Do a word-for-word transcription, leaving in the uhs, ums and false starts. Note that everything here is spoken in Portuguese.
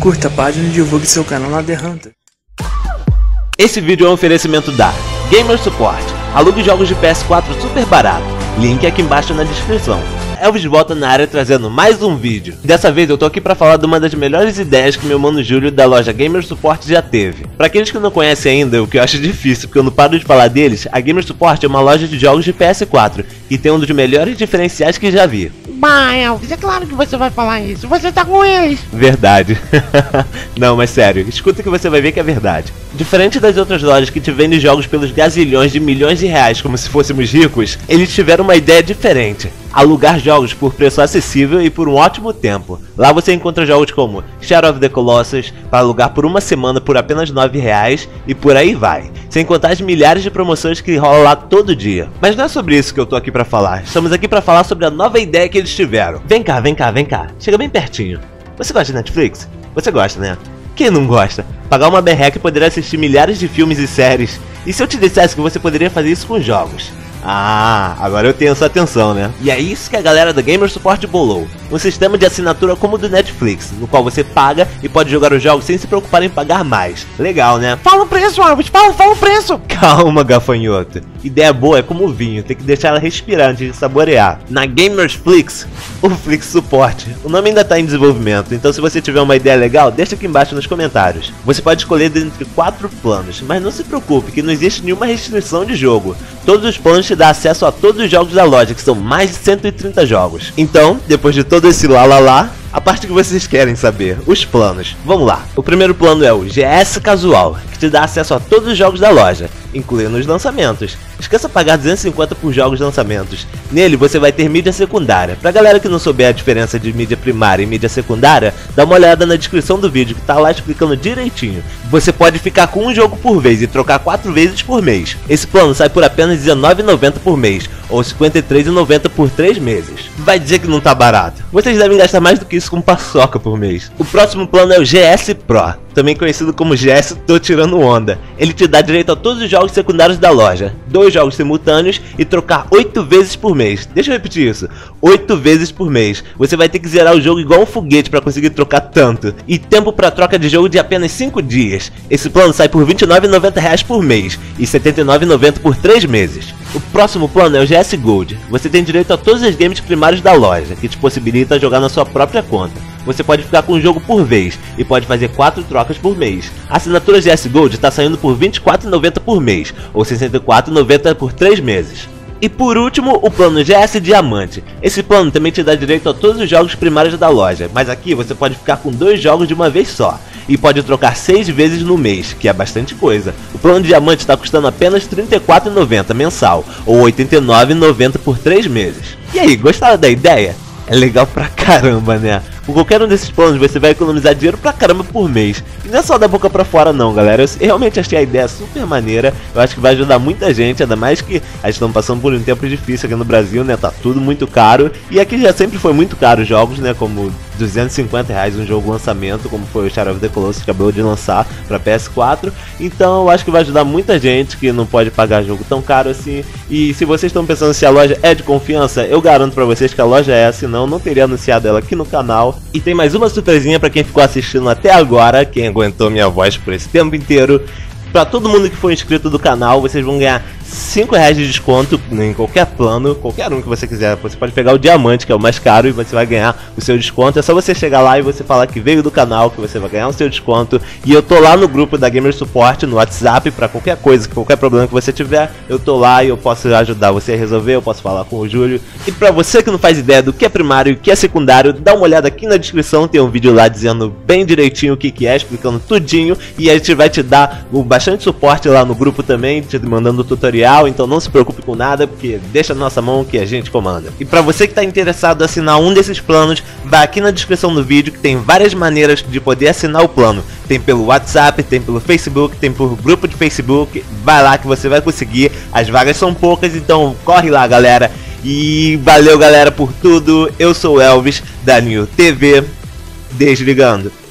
Curta a página e divulgue seu canal na The Hunter. Esse vídeo é um oferecimento da Gamer Support. Alugue jogos de P S quatro super barato. Link aqui embaixo na descrição. Elvis volta na área trazendo mais um vídeo. Dessa vez eu tô aqui pra falar de uma das melhores ideias que meu mano Júlio da loja Gamer Support já teve. Pra aqueles que não conhecem ainda, o que eu acho difícil porque eu não paro de falar deles, a Gamer Support é uma loja de jogos de P S quatro e tem um dos melhores diferenciais que já vi. Bah, Elvis, é claro que você vai falar isso, você tá com eles. Verdade. Não, mas sério, escuta que você vai ver que é verdade. Diferente das outras lojas que te vendem jogos pelos gazilhões de milhões de reais como se fôssemos ricos, eles tiveram uma ideia diferente. Alugar jogos por preço acessível e por um ótimo tempo. Lá você encontra jogos como Shadow of the Colossus para alugar por uma semana por apenas nove reais e por aí vai. Sem contar as milhares de promoções que rolam lá todo dia. Mas não é sobre isso que eu tô aqui pra falar. Estamos aqui pra falar sobre a nova ideia que eles tiveram. Vem cá, vem cá, vem cá. Chega bem pertinho. Você gosta de Netflix? Você gosta, né? Quem não gosta? Pagar uma berreca e poder assistir milhares de filmes e séries. E se eu te dissesse que você poderia fazer isso com jogos? Ah, agora eu tenho sua atenção, né? E é isso que a galera da Gamer Support bolou. Um sistema de assinatura como o do Netflix, no qual você paga e pode jogar os jogos sem se preocupar em pagar mais. Legal, né? Fala o preço, Elvis, fala, fala o preço. Calma, gafanhoto. Ideia boa é como o vinho, tem que deixar ela respirar antes de saborear. Na Gamersflix, o Flix Support. O nome ainda está em desenvolvimento, então se você tiver uma ideia legal, deixa aqui embaixo nos comentários. Você pode escolher dentre quatro planos, mas não se preocupe que não existe nenhuma restrição de jogo. Todos os planos te dão acesso a todos os jogos da loja, que são mais de cento e trinta jogos. Então, depois de todo esse lá lá lá, a parte que vocês querem saber, os planos. Vamos lá. O primeiro plano é o G S Casual, que te dá acesso a todos os jogos da loja, incluindo os lançamentos. Esqueça pagar duzentos e cinquenta por jogos de lançamentos. Nele você vai ter mídia secundária. Pra galera que não souber a diferença de mídia primária e mídia secundária, dá uma olhada na descrição do vídeo que tá lá explicando direitinho. Você pode ficar com um jogo por vez e trocar quatro vezes por mês. Esse plano sai por apenas dezenove reais e noventa centavos por mês, ou cinquenta e três reais e noventa centavos por três meses. Vai dizer que não tá barato. Vocês devem gastar mais do que isso com paçoca por mês. O próximo plano é o G S Pro, também conhecido como G S Tô Tirando Onda. Ele te dá direito a todos os jogos secundários da loja, dois jogos simultâneos e trocar oito vezes por mês. Deixa eu repetir isso, oito vezes por mês. Você vai ter que zerar o jogo igual um foguete para conseguir trocar tanto. E tempo para troca de jogo de apenas cinco dias. Esse plano sai por vinte e nove reais e noventa centavos por mês e setenta e nove reais e noventa centavos por três meses. O próximo plano é o G S Gold. Você tem direito a todos os games primários da loja, que te possibilita jogar na sua própria conta. Você pode ficar com um jogo por vez e pode fazer quatro trocas por mês. A assinatura G S Gold está saindo por vinte e quatro reais e noventa centavos por mês, ou sessenta e quatro reais e noventa centavos por três meses. E por último, o plano G S Diamante. Esse plano também te dá direito a todos os jogos primários da loja, mas aqui você pode ficar com dois jogos de uma vez só. E pode trocar seis vezes no mês, que é bastante coisa. O plano Diamante está custando apenas trinta e quatro reais e noventa centavos mensal, ou oitenta e nove reais e noventa centavos por três meses. E aí, gostaram da ideia? É legal pra caramba, né? Com qualquer um desses planos você vai economizar dinheiro pra caramba por mês. E não é só da boca pra fora não, galera. Eu realmente achei a ideia super maneira. Eu acho que vai ajudar muita gente, ainda mais que a gente estamos passando por um tempo difícil aqui no Brasil, né? Tá tudo muito caro. E aqui já sempre foi muito caro os jogos, né? Como duzentos e cinquenta reais um jogo lançamento, como foi o Shadow of the Colossus que acabou de lançar pra P S quatro. Então eu acho que vai ajudar muita gente que não pode pagar jogo tão caro assim. E se vocês estão pensando se a loja é de confiança, eu garanto pra vocês que a loja é, senão não teria anunciado ela aqui no canal. E tem mais uma surpresinha pra quem ficou assistindo até agora, quem aguentou minha voz por esse tempo inteiro. Pra todo mundo que for inscrito do canal, vocês vão ganhar cinco reais de desconto em qualquer plano, qualquer um que você quiser. Você pode pegar o diamante, que é o mais caro, e você vai ganhar o seu desconto. É só você chegar lá e você falar que veio do canal, que você vai ganhar o seu desconto. E eu tô lá no grupo da Gamer Support, no WhatsApp, pra qualquer coisa, qualquer problema que você tiver, eu tô lá e eu posso ajudar você a resolver, eu posso falar com o Júlio. E pra você que não faz ideia do que é primário e o que é secundário, dá uma olhada aqui na descrição, tem um vídeo lá dizendo bem direitinho o que que é, explicando tudinho. E a gente vai te dar o bastante suporte lá no grupo também, te mandando o tutorial, então não se preocupe com nada, porque deixa na nossa mão que a gente comanda. E para você que está interessado em assinar um desses planos, vai aqui na descrição do vídeo que tem várias maneiras de poder assinar o plano. Tem pelo WhatsApp, tem pelo Facebook, tem por grupo de Facebook, vai lá que você vai conseguir, as vagas são poucas, então corre lá galera. E valeu galera por tudo, eu sou o Elvis da New T V, desligando.